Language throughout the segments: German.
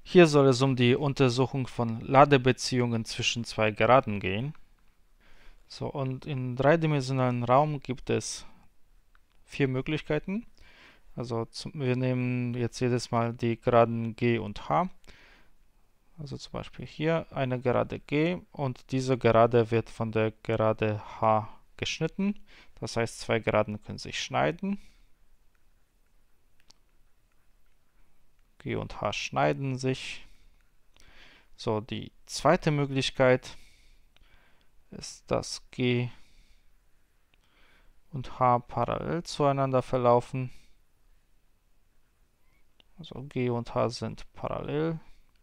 Hier soll es um die Untersuchung von Ladebeziehungen zwischen zwei Geraden gehen. So, und im dreidimensionalen Raum gibt es vier Möglichkeiten. Also wir nehmen jetzt jedes Mal die Geraden G und H. Also zum Beispiel hier eine Gerade G und diese Gerade wird von der Gerade H geschnitten. Das heißt, zwei Geraden können sich schneiden. G und H schneiden sich. So, die zweite Möglichkeit ist, dass G und H parallel zueinander verlaufen. Also G und H sind parallel.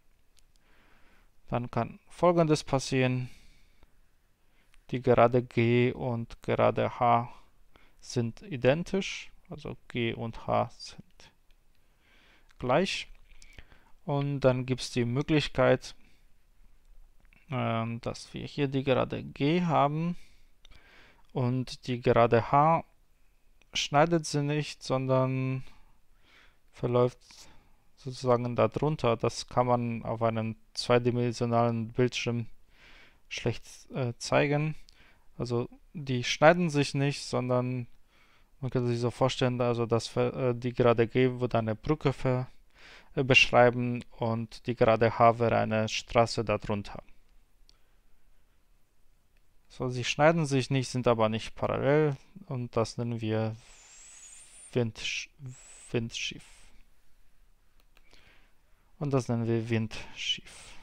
Dann kann Folgendes passieren. Die Gerade G und Gerade H sind identisch. Also G und H sind gleich. Und dann gibt es die Möglichkeit, dass wir hier die Gerade G haben und die Gerade H schneidet sie nicht, sondern verläuft sozusagen darunter. Das kann man auf einem zweidimensionalen Bildschirm schlecht zeigen. Also die schneiden sich nicht, sondern man kann sich so vorstellen, also dass die Gerade G würde eine Brücke beschreiben und die Gerade H wäre eine Straße darunter. So, sie schneiden sich nicht, sind aber nicht parallel und das nennen wir Windschief. Und das nennen wir Windschief.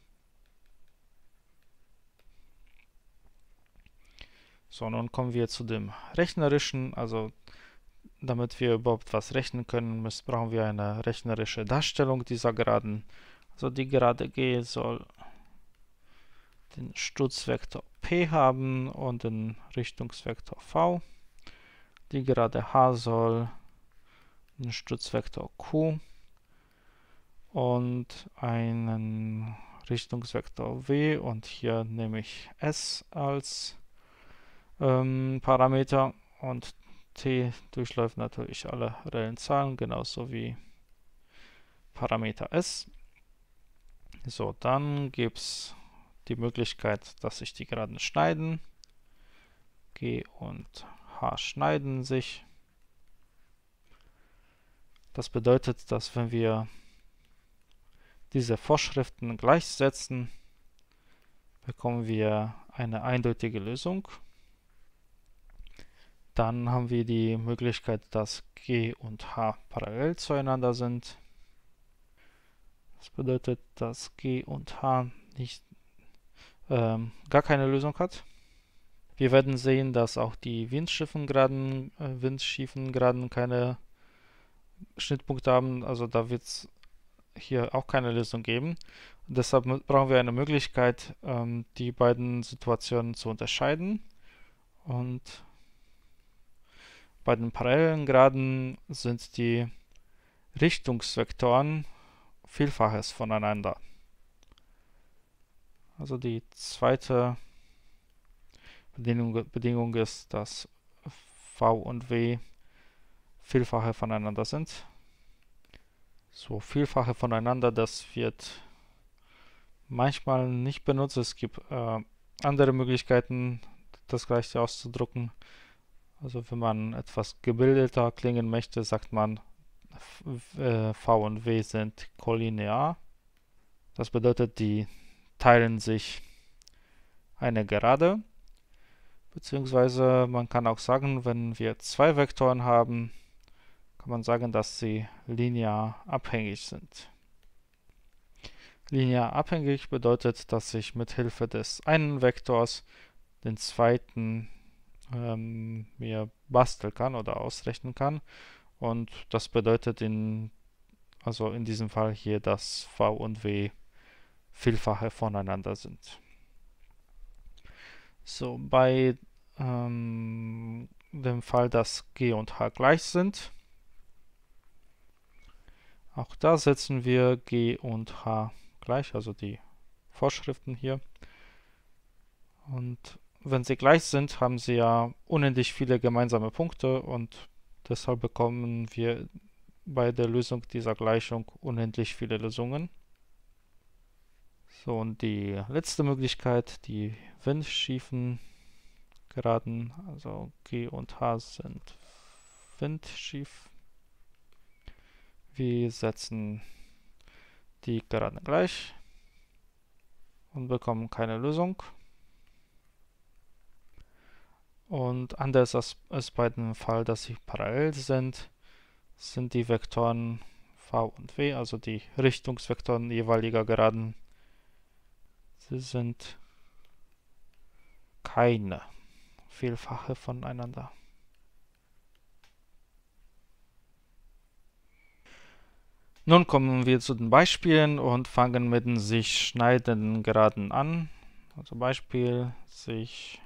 So, nun kommen wir zu dem Rechnerischen. Also, damit wir überhaupt was rechnen können, brauchen wir eine rechnerische Darstellung dieser Geraden. Also, die Gerade G soll den Stutzvektor P haben und den Richtungsvektor V. Die Gerade H soll den Stutzvektor Q und einen Richtungsvektor W und hier nehme ich S als Parameter und T durchläuft natürlich alle reellen Zahlen, genauso wie Parameter S. So, dann gibt es die Möglichkeit, dass sich die Geraden schneiden. G und H schneiden sich. Das bedeutet, dass wenn wir diese Vorschriften gleichsetzen, bekommen wir eine eindeutige Lösung. Dann haben wir die Möglichkeit, dass G und H parallel zueinander sind. Das bedeutet, dass G und H nicht gar keine Lösung hat. Wir werden sehen, dass auch die windschiefen Geraden keine Schnittpunkte haben. Also da wird es hier auch keine Lösung geben. Und deshalb brauchen wir eine Möglichkeit, die beiden Situationen zu unterscheiden. Und bei den parallelen Geraden sind die Richtungsvektoren Vielfaches voneinander. Also die zweite Bedingung ist, dass V und W Vielfache voneinander sind. So, Vielfache voneinander, das wird manchmal nicht benutzt. Es gibt andere Möglichkeiten, das gleiche auszudrücken. Also wenn man etwas gebildeter klingen möchte, sagt man V und W sind kollinear. Das bedeutet, die teilen sich eine Gerade. Beziehungsweise man kann auch sagen, wenn wir zwei Vektoren haben, kann man sagen, dass sie linear abhängig sind. Linear abhängig bedeutet, dass ich mit Hilfe des einen Vektors den zweiten mir basteln kann oder ausrechnen kann. Und das bedeutet also in diesem Fall hier, dass V und W Vielfache voneinander sind. So, bei dem Fall, dass G und H gleich sind, auch da setzen wir G und H gleich, also die Vorschriften hier. Und wenn sie gleich sind, haben sie ja unendlich viele gemeinsame Punkte und deshalb bekommen wir bei der Lösung dieser Gleichung unendlich viele Lösungen. So, und die letzte Möglichkeit, die windschiefen Geraden, also G und H sind windschief. Wir setzen die Geraden gleich und bekommen keine Lösung. Und anders als bei dem Fall, dass sie parallel sind, sind die Vektoren v und w, also die Richtungsvektoren jeweiliger Geraden, sie sind keine Vielfache voneinander. Nun kommen wir zu den Beispielen und fangen mit den sich schneidenden Geraden an. Also Beispiel, sich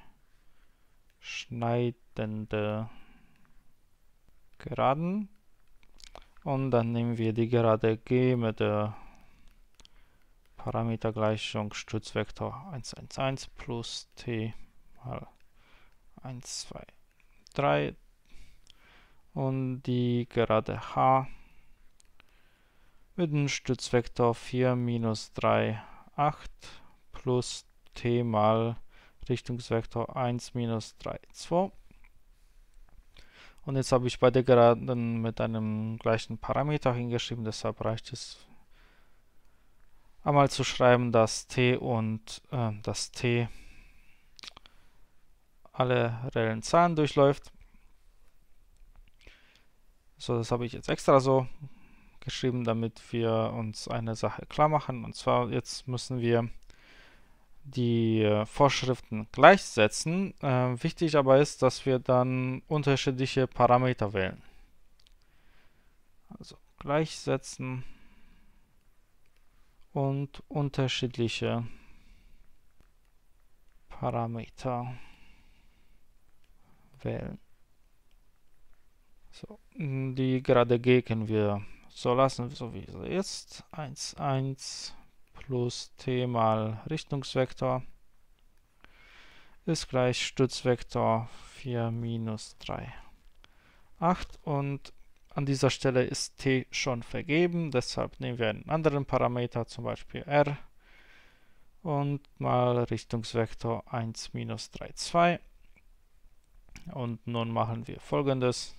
schneidende Geraden. Und dann nehmen wir die Gerade G mit der Parametergleichung Stützvektor 1, 1, 1 plus t mal 1, 2, 3. Und die Gerade H mit dem Stützvektor 4, minus 3, 8 plus t mal Richtungsvektor 1, minus 3, 2. Und jetzt habe ich beide Geraden mit einem gleichen Parameter hingeschrieben, deshalb reicht es einmal zu schreiben, dass t und dass t alle reellen Zahlen durchläuft. So, das habe ich jetzt extra so geschrieben, damit wir uns eine Sache klar machen. Und zwar jetzt müssen wir die Vorschriften gleichsetzen. Wichtig aber ist, dass wir dann unterschiedliche Parameter wählen. Also gleichsetzen und unterschiedliche Parameter wählen. So, die Gerade G können wir so lassen, so wie sie ist. 1, 1 plus t mal Richtungsvektor ist gleich Stützvektor 4 minus 3, 8. Und an dieser Stelle ist t schon vergeben, deshalb nehmen wir einen anderen Parameter, zum Beispiel r, und mal Richtungsvektor 1 minus 3, 2. Und nun machen wir Folgendes.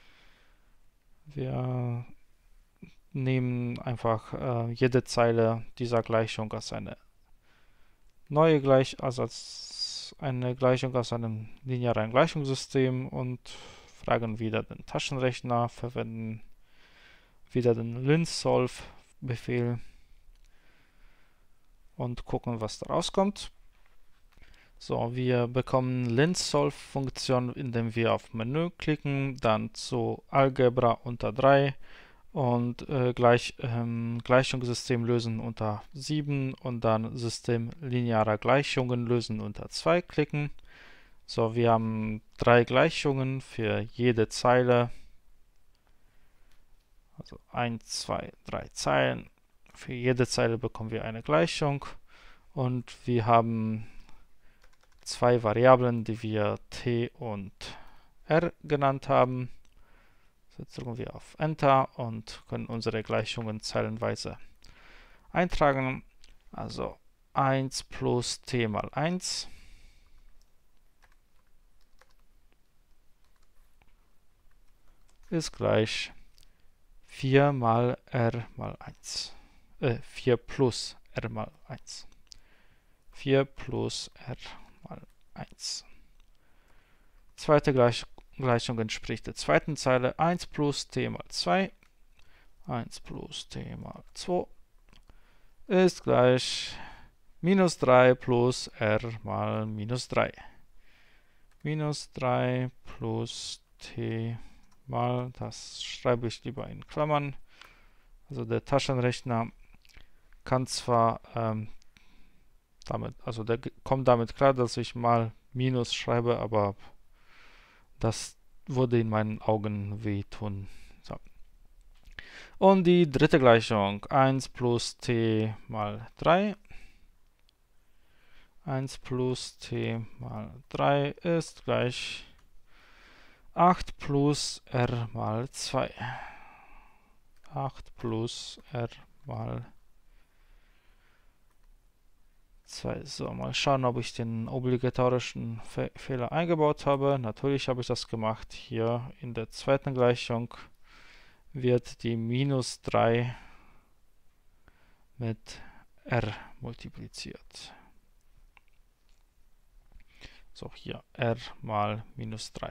Wir nehmen einfach jede Zeile dieser Gleichung als eine neue Gleichung, also als eine Gleichung aus einem linearen Gleichungssystem und fragen wieder den Taschenrechner, verwenden wieder den linsolve-Befehl und gucken, was da rauskommt. So, wir bekommen linsolve-Funktion, indem wir auf Menü klicken, dann zu Algebra unter 3 und Gleichungssystem lösen unter 7 und dann System linearer Gleichungen lösen unter 2 klicken. So, wir haben 3 Gleichungen für jede Zeile. Also 1, 2, 3 Zeilen. Für jede Zeile bekommen wir eine Gleichung und wir haben 2 Variablen, die wir t und r genannt haben. Jetzt drücken wir auf Enter und können unsere Gleichungen zeilenweise eintragen. Also 1 plus t mal 1 ist gleich 4 mal r mal 1. 4 plus r mal 1. 4 plus r mal 1. Zweite Gleichung entspricht der zweiten Zeile. 1 plus t mal 2. 1 plus t mal 2 ist gleich minus 3 plus r mal minus 3. Minus 3 plus t mal, das schreibe ich lieber in Klammern. Also der Taschenrechner kann zwar der kommt damit klar, dass ich mal Minus schreibe, aber das würde in meinen Augen wehtun. So. Und die dritte Gleichung, 1 plus t mal 3. 1 plus t mal 3 ist gleich 8 plus r mal 2. 8 plus r mal 2. So, mal schauen, ob ich den obligatorischen Fehler eingebaut habe. Natürlich habe ich das gemacht. Hier in der zweiten Gleichung wird die minus 3 mit r multipliziert. So, hier r mal minus 3.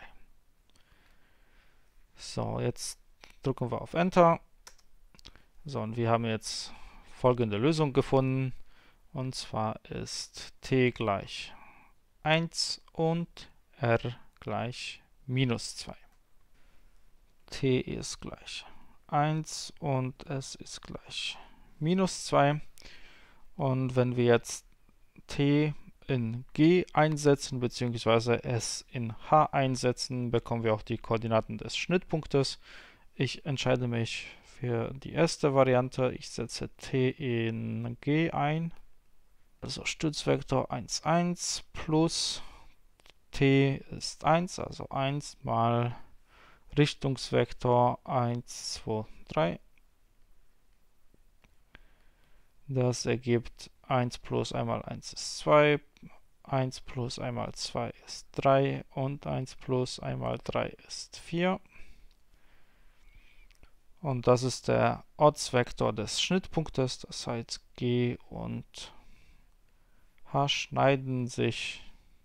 So, jetzt drücken wir auf Enter. So, und wir haben jetzt folgende Lösung gefunden. Und zwar ist t gleich 1 und r gleich minus 2. t ist gleich 1 und s ist gleich minus 2. Und wenn wir jetzt t in g einsetzen, beziehungsweise s in h einsetzen, bekommen wir auch die Koordinaten des Schnittpunktes. Ich entscheide mich für die erste Variante. Ich setze t in g ein. Also Stützvektor 1, 1 plus t ist 1, also 1 mal Richtungsvektor 1, 2, 3. Das ergibt 1 plus einmal 1 ist 2, 1 plus einmal 2 ist 3 und 1 plus einmal 3 ist 4. Und das ist der Ortsvektor des Schnittpunktes, das heißt G und H schneiden sich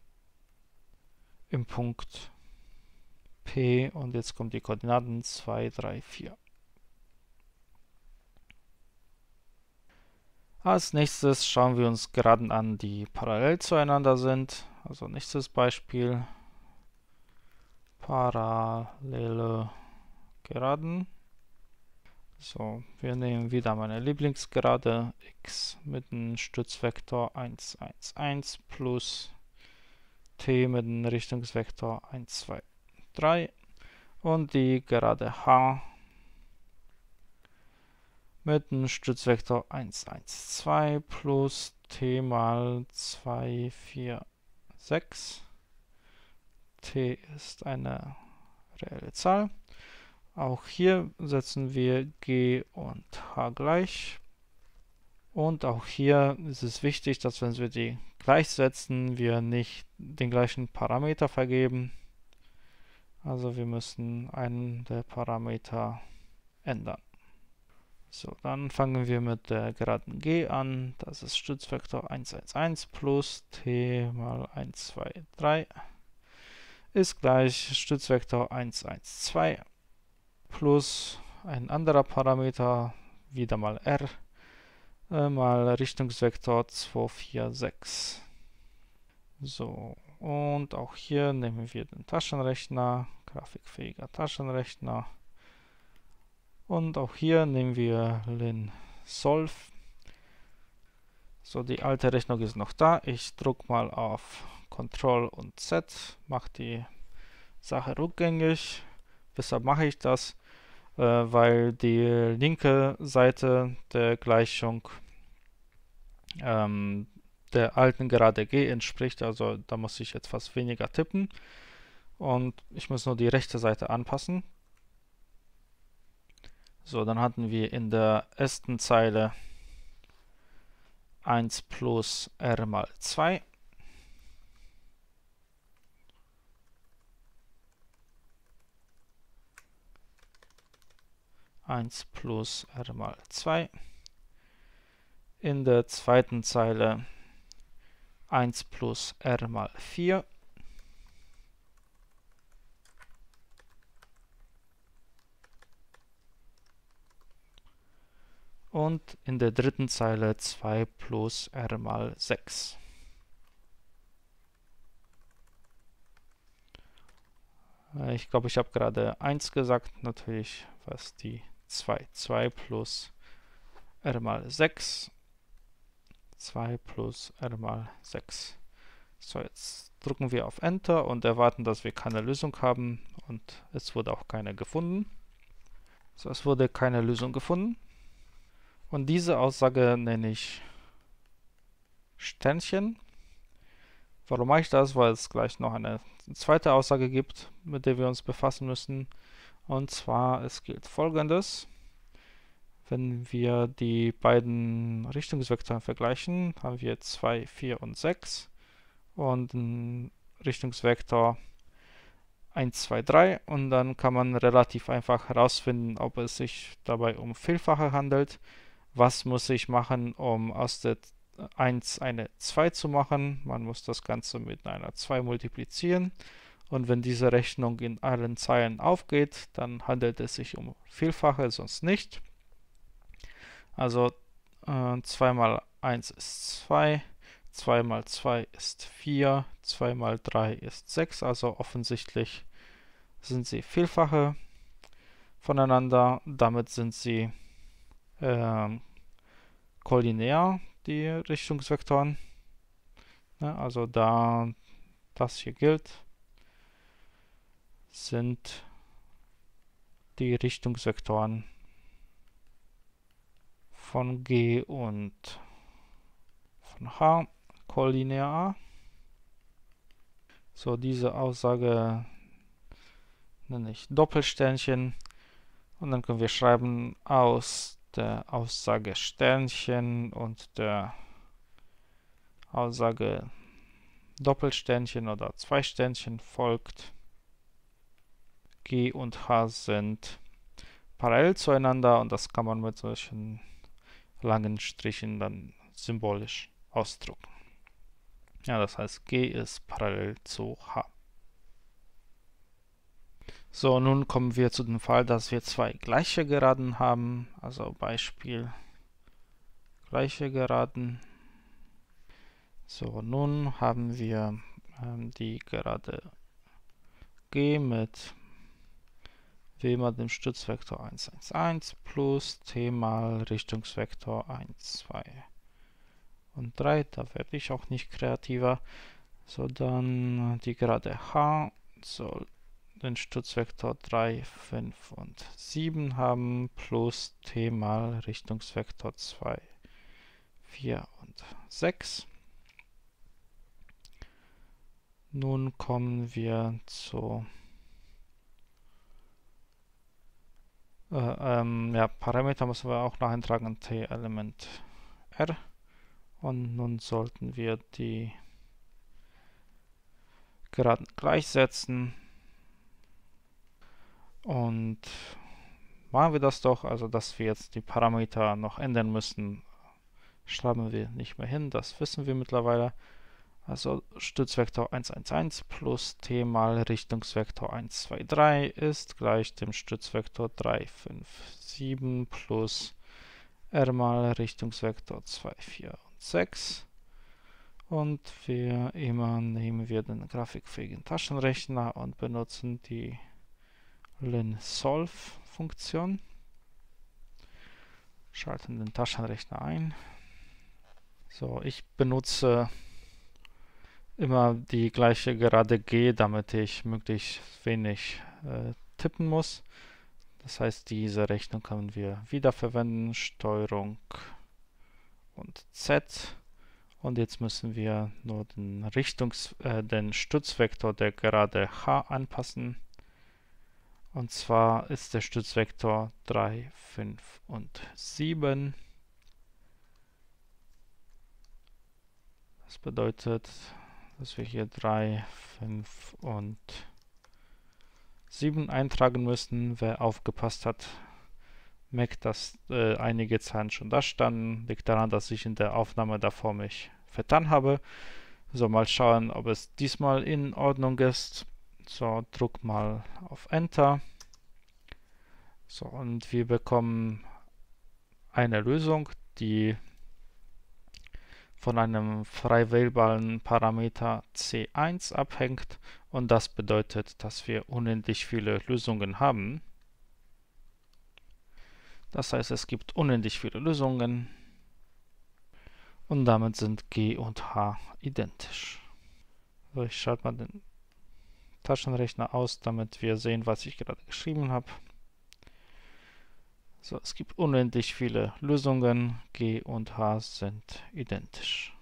im Punkt P und jetzt kommen die Koordinaten 2, 3, 4. Als nächstes schauen wir uns Geraden an, die parallel zueinander sind. Also nächstes Beispiel, parallele Geraden. So, wir nehmen wieder meine Lieblingsgerade x mit dem Stützvektor 1, 1, 1 plus t mit dem Richtungsvektor 1, 2, 3 und die Gerade h mit dem Stützvektor 1, 1, 2 plus t mal 2, 4, 6. t ist eine reelle Zahl. Auch hier setzen wir g und h gleich. Und auch hier ist es wichtig, dass wenn wir die gleichsetzen, wir nicht den gleichen Parameter vergeben. Also wir müssen einen der Parameter ändern. So, dann fangen wir mit der Geraden g an. Das ist Stützvektor 1, 1, 1 plus t mal 1, 2, 3 ist gleich Stützvektor 1, 1, 2 plus ein anderer Parameter, wieder mal r, mal Richtungsvektor 2, 4, 6. So, und auch hier nehmen wir den Taschenrechner, grafikfähiger Taschenrechner. Und auch hier nehmen wir linsolv. So, die alte Rechnung ist noch da. Ich drücke mal auf Ctrl und Z, mache die Sache rückgängig. Weshalb mache ich das? Weil die linke Seite der Gleichung der alten Gerade g entspricht. Also da muss ich etwas weniger tippen. Und ich muss nur die rechte Seite anpassen. So, dann hatten wir in der ersten Zeile 1 plus r mal 2. Plus r mal 2. In der zweiten Zeile 1 plus r mal 4. Und in der dritten Zeile 2 plus r mal 6. Ich glaube, ich habe gerade 1 gesagt, natürlich was die 2. 2 plus r mal 6. 2 plus r mal 6. So, jetzt drücken wir auf Enter und erwarten, dass wir keine Lösung haben, und es wurde auch keine gefunden. So, es wurde keine Lösung gefunden. Und diese Aussage nenne ich Sternchen. Warum mache ich das? Weil es gleich noch eine zweite Aussage gibt, mit der wir uns befassen müssen. Und zwar, es gilt Folgendes. Wenn wir die beiden Richtungsvektoren vergleichen, haben wir 2, 4 und 6 und einen Richtungsvektor 1, 2, 3 und dann kann man relativ einfach herausfinden, ob es sich dabei um Vielfache handelt. Was muss ich machen, um aus der 1 eine 2 zu machen? Man muss das Ganze mit einer 2 multiplizieren. Und wenn diese Rechnung in allen Zeilen aufgeht, dann handelt es sich um Vielfache, sonst nicht. Also 2 mal 1 ist 2, 2 mal 2 ist 4, 2 mal 3 ist 6. Also offensichtlich sind sie Vielfache voneinander. Damit sind sie kollinear, die Richtungsvektoren. Ja, also da das hier gilt, sind die Richtungsvektoren von G und von H kollinear. So, diese Aussage nenne ich Doppelsternchen und dann können wir schreiben, aus der Aussage Sternchen und der Aussage Doppelsternchen oder zwei Sternchen folgt, G und H sind parallel zueinander und das kann man mit solchen langen Strichen dann symbolisch ausdrucken. Ja, das heißt, G ist parallel zu H. So, nun kommen wir zu dem Fall, dass wir zwei gleiche Geraden haben. Also Beispiel gleiche Geraden. So, nun haben wir die Gerade G mit W mal dem Stützvektor 1, 1, 1 plus T mal Richtungsvektor 1, 2 und 3. Da werde ich auch nicht kreativer. So, dann die Gerade H soll den Stützvektor 3, 5 und 7 haben, plus T mal Richtungsvektor 2, 4 und 6. Nun kommen wir zu Parameter müssen wir auch noch eintragen, T Element R. Und nun sollten wir die Geraden gleichsetzen. Und machen wir das doch, also dass wir jetzt die Parameter noch ändern müssen, schreiben wir nicht mehr hin, das wissen wir mittlerweile. Also Stützvektor 1, 1, 1 plus T mal Richtungsvektor 1, 2, 3 ist gleich dem Stützvektor 3, 5, 7 plus R mal Richtungsvektor 2, 4 und 6. Und nehmen wir den grafikfähigen Taschenrechner und benutzen die linsolve-Funktion. Schalten den Taschenrechner ein. So, ich benutze immer die gleiche Gerade G, damit ich möglichst wenig tippen muss. Das heißt, diese Rechnung können wir wiederverwenden. Steuerung und Z. Und jetzt müssen wir nur den Stützvektor der Gerade H anpassen. Und zwar ist der Stützvektor 3, 5 und 7. Das bedeutet, dass wir hier 3, 5 und 7 eintragen müssen. Wer aufgepasst hat, merkt, dass einige Zahlen schon da standen. Liegt daran, dass ich in der Aufnahme davor mich vertan habe. So, mal schauen, ob es diesmal in Ordnung ist. So, druck mal auf Enter. So, und wir bekommen eine Lösung, die von einem frei wählbaren Parameter C1 abhängt. Und das bedeutet, dass wir unendlich viele Lösungen haben. Das heißt, es gibt unendlich viele Lösungen. Und damit sind G und H identisch. So, ich schalte mal den Taschenrechner aus, damit wir sehen, was ich gerade geschrieben habe. So, es gibt unendlich viele Lösungen. G und H sind identisch.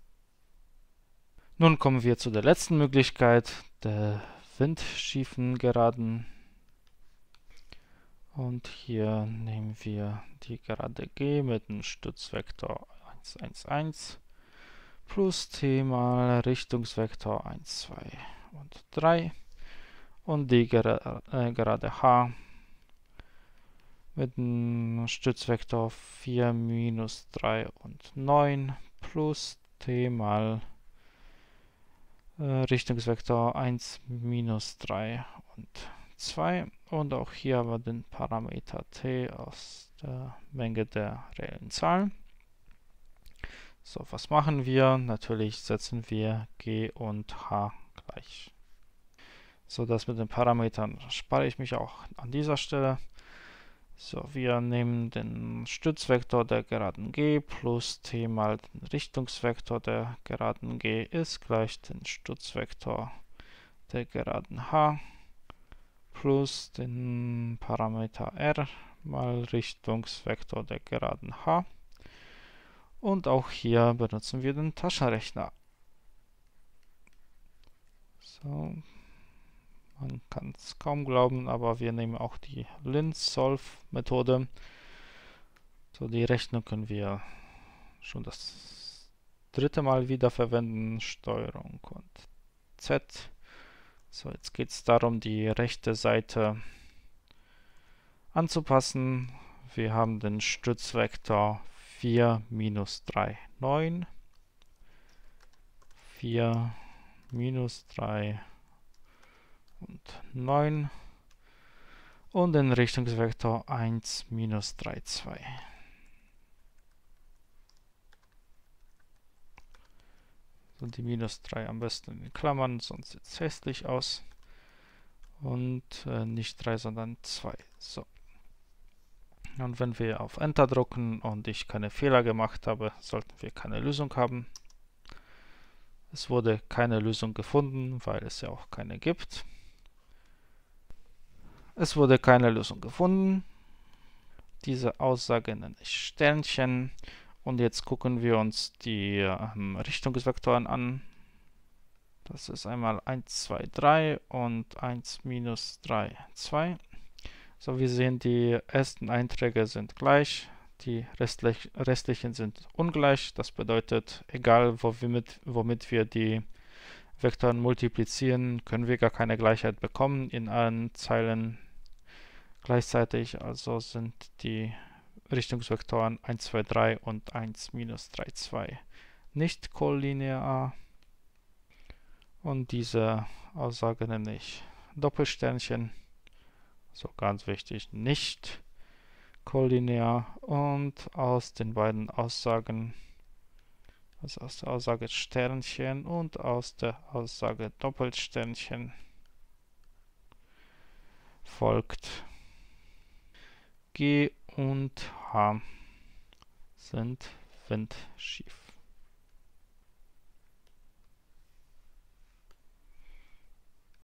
Nun kommen wir zu der letzten Möglichkeit, der windschiefen Geraden. Und hier nehmen wir die Gerade G mit dem Stützvektor 1, 1, 1 plus t mal Richtungsvektor 1, 2 und 3 und die Gerade H mit dem Stützvektor 4, minus 3 und 9 plus t mal Richtungsvektor 1, minus 3 und 2. Und auch hier haben wir den Parameter t aus der Menge der reellen Zahlen. So, was machen wir? Natürlich setzen wir g und h gleich. So, das mit den Parametern spare ich mich auch an dieser Stelle. So, wir nehmen den Stützvektor der Geraden G plus t mal den Richtungsvektor der Geraden G ist gleich den Stützvektor der Geraden H plus den Parameter r mal Richtungsvektor der Geraden H. Und auch hier benutzen wir den Taschenrechner. So, man kann es kaum glauben, aber wir nehmen auch die Lin-Solve-Methode. So, die Rechnung können wir schon das dritte Mal wiederverwenden. Steuerung und Z. So, jetzt geht es darum, die rechte Seite anzupassen. Wir haben den Stützvektor 4, minus 3, 9. 4, minus 3 und 9. Und den Richtungsvektor 1, minus 3, 2. Und die minus 3 am besten in den Klammern, sonst sieht es hässlich aus. Und nicht 3, sondern 2. So. Und wenn wir auf Enter drucken und ich keine Fehler gemacht habe, sollten wir keine Lösung haben. Es wurde keine Lösung gefunden, weil es ja auch keine gibt. Es wurde keine Lösung gefunden. Diese Aussage nenne ich Sternchen. Und jetzt gucken wir uns die Richtungsvektoren an. Das ist einmal 1, 2, 3 und 1, minus 3, 2. So, wir sehen, die ersten Einträge sind gleich, die restlichen sind ungleich. Das bedeutet, egal womit wir die Vektoren multiplizieren, können wir gar keine Gleichheit bekommen in allen Zeilen gleichzeitig. Also sind die Richtungsvektoren 1, 2, 3 und 1, minus 3, 2 nicht kollinear. Und diese Aussage nenne ich Doppelsternchen. So, ganz wichtig, nicht kollinear. Und aus den beiden Aussagen, also aus der Aussage Sternchen und aus der Aussage Doppelsternchen, folgt: G und H sind windschief.